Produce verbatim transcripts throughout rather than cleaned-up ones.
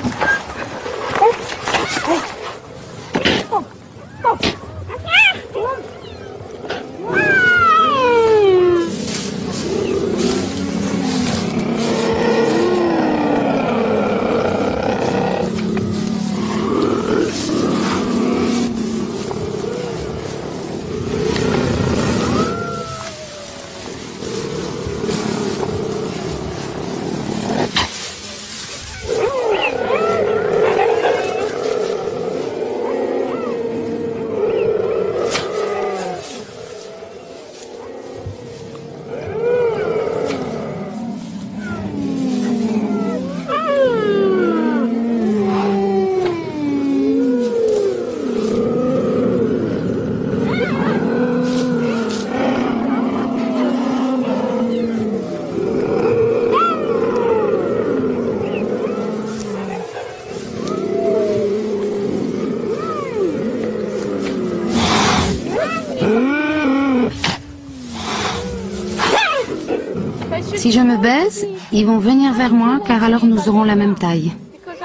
Si je me baisse, ils vont venir vers moi car alors nous aurons la même taille.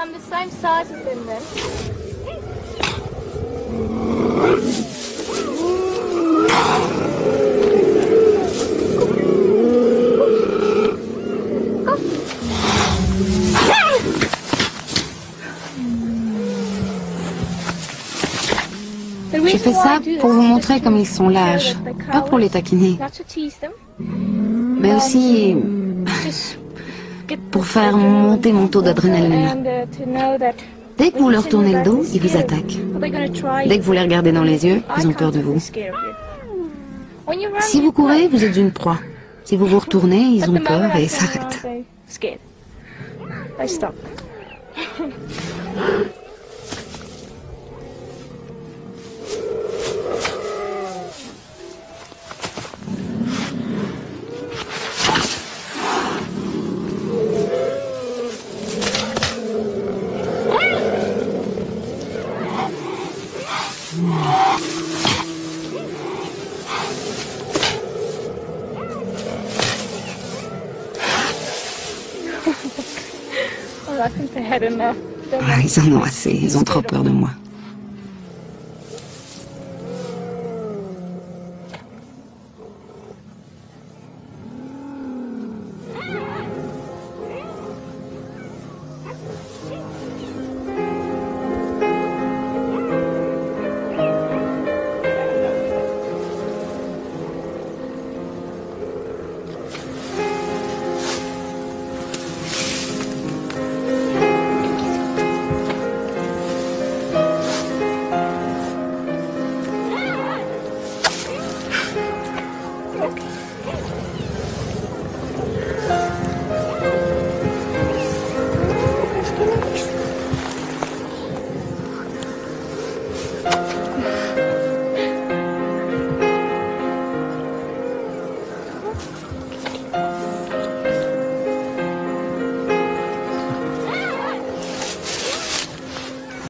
Je fais ça pour vous montrer comme ils sont lâches, pas pour les taquiner, mais aussi pour faire monter mon taux d'adrénaline. Dès que vous leur tournez le dos, ils vous attaquent. Dès que vous les regardez dans les yeux, ils ont peur de vous. Si vous courez, vous êtes une proie. Si vous vous retournez, ils ont peur et s'arrêtent. Ah, ils en ont assez, ils ont trop peur de moi.